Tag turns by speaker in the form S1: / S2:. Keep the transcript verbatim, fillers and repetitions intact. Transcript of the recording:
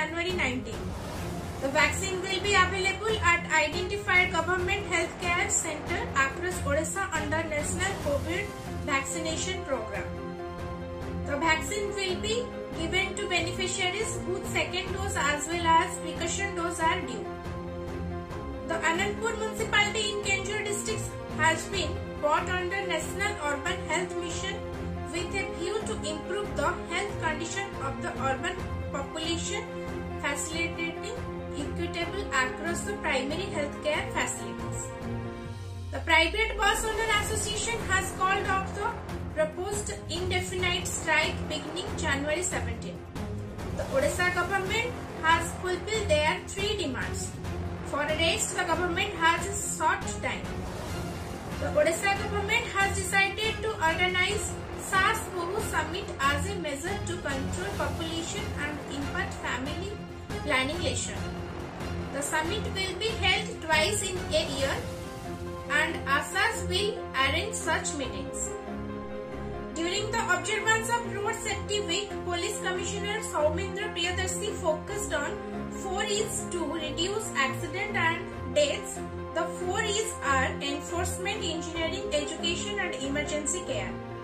S1: January nineteenth. The vaccine will be available at identified government healthcare center across Odisha under National COVID Vaccination Program. The vaccine will be given to beneficiaries whose second dose as well as precaution dose are due. The Anandpur municipality in Kenjur district has been brought under National Urban Health Mission with a view to improve the health condition of the urban population, facilitating equitable across the primary healthcare facilities. The Private Bus Owner Association has called off the proposed indefinite strike beginning January seventeenth. The Odisha government has fulfilled their three demands. For the rest, the government has a short time. The Odisha government has decided to organize SARS-CoV Summit as a measure to control population and impact family planning leisure. The summit will be held twice in a year and ASAS will arrange such meetings. During the observance of Road Safety Week, Police Commissioner Soumendra Priyadarshi focused on four E's to reduce accident and deaths. The four E's are enforcement, engineering, education and emergency care.